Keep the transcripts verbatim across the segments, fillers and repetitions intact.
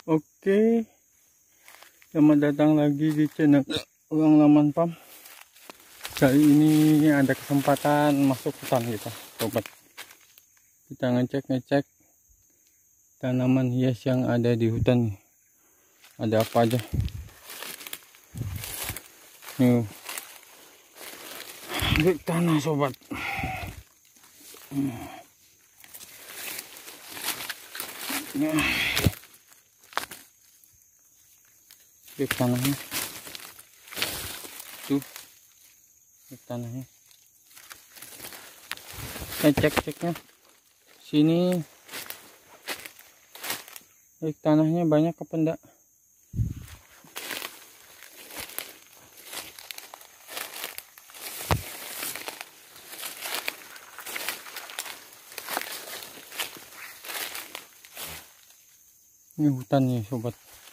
Oke, selamat datang lagi di channel Uang Laman Farm. Kali ini ada kesempatan masuk hutan kita, sobat. Kita ngecek-ngecek tanaman hias yang ada di hutan. Ada apa aja? Nih, di tanah, sobat. Nah, di tanahnya tuh, di tanahnya saya cek-ceknya sini, di tanahnya banyak apa enggak. Ini hutannya, sobat.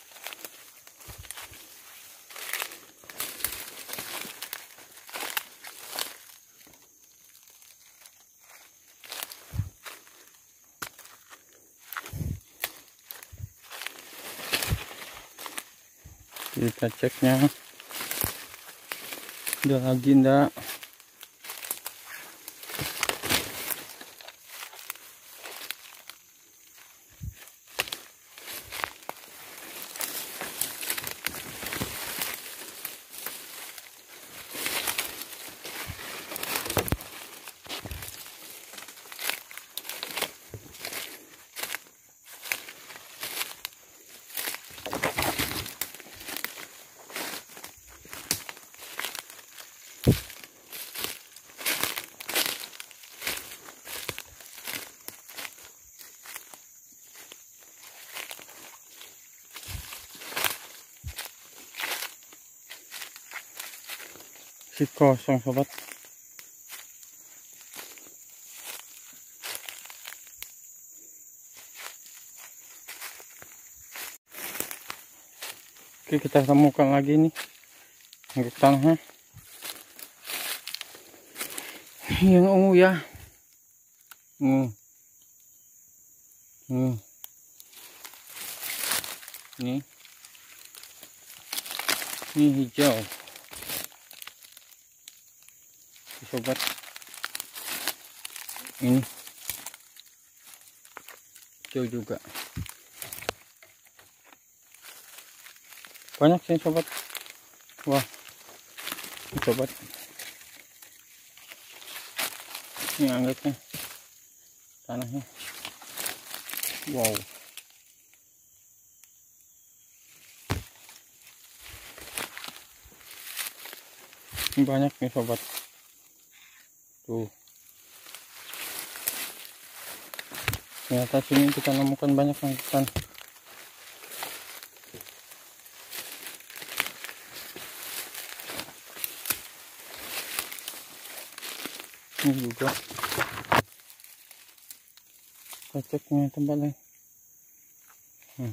Kita ceknya udah lagi enggak. Si kosong, sobat. Oke, kita temukan lagi nih untuk tanahnya yang ungu ya. Hmm. Hmm. Ini ini hijau, sobat. Ini hijau juga, banyak sih, sobat. Wah, sobat, ini anggotnya, tanahnya. Wow, ini banyak nih, sobat. Tuh, ternyata sini kita nemukan banyak angkutan. Ini juga kita ceknya tempat lain. hmm.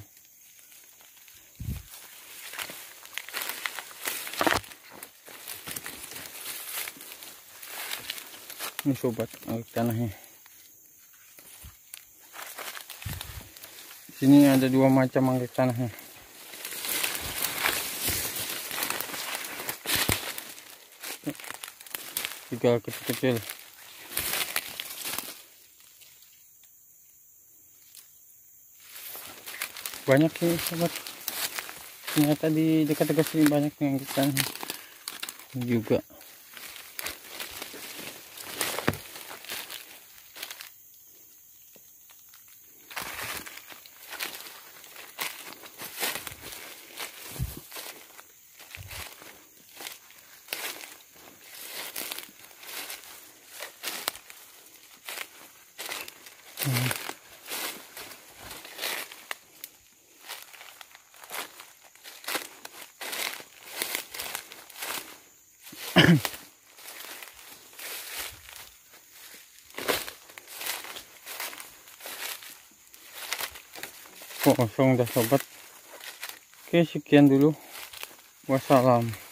Ini, sobat, tanahnya. Sini ada dua macam anggrek tanahnya. Tiga kecil-kecil. Banyak sih, sobat. Ternyata di dekat-dekat sini banyak yang anggrek tanahnya juga. Hmm. Kosong dah, sobat. Oke, sekian dulu. Wassalam.